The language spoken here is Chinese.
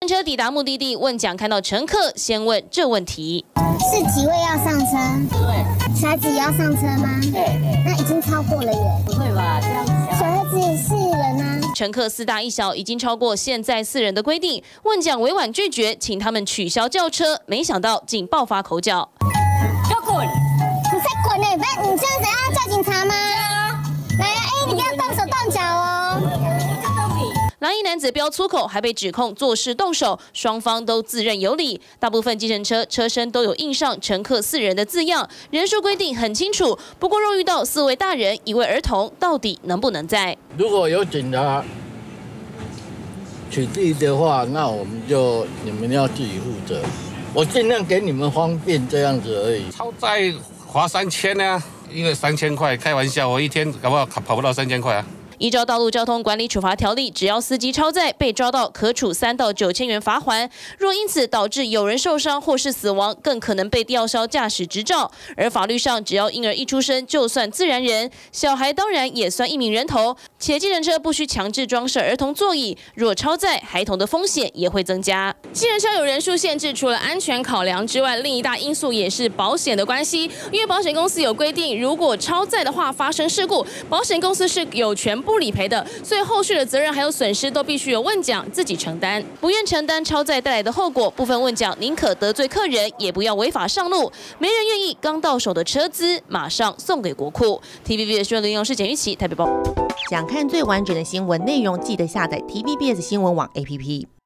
车抵达目的地，问奖看到乘客，先问这问题： 是几位要上车？对，小孩子也要上车吗？对，那已经超过了耶。不会吧？这样子。小孩子4人啊。 乘客4大1小已经超过现在4人的规定，问奖委婉拒绝，请他们取消轿车，没想到竟爆发口角。 要滚！你再滚呢？不然你这样子要叫警察吗？来啊，你不要动手动脚哦。 蓝衣男子飙粗口，还被指控做事动手，双方都自认有理。大部分计程车车身都有印上乘客4人的字样，人数规定很清楚。不过若遇到4位大人1位儿童，到底能不能载？ 如果有警察取缔的话，那你们要自己负责。我尽量给你们方便这样子而已。 超载罚3000啊，因为3000块，开玩笑，我一天搞不好跑不到3000块啊。 依照道路交通管理处罚条例，只要司机超载被抓到，可处3到9千元罚锾。若因此导致有人受伤或是死亡，更可能被吊销驾驶执照。而法律上，只要婴儿一出生就算自然人，小孩当然也算一名人头。且计程车不需强制装设儿童座椅，若超载，孩童的风险也会增加。计程车有人数限制，除了安全考量之外，另一大因素也是保险的关系。因为保险公司有规定，如果超载的话发生事故，保险公司是有权不理赔的，所以后续的责任还有损失都必须由问奖自己承担。不愿承担超载带来的后果，部分问奖宁可得罪客人，也不要违法上路。没人愿意刚到手的车资马上送给国库。TVBS 新闻林永是简玉琪台北报。 想看最完整的新闻内容，记得下载 TVBS 新闻网 APP。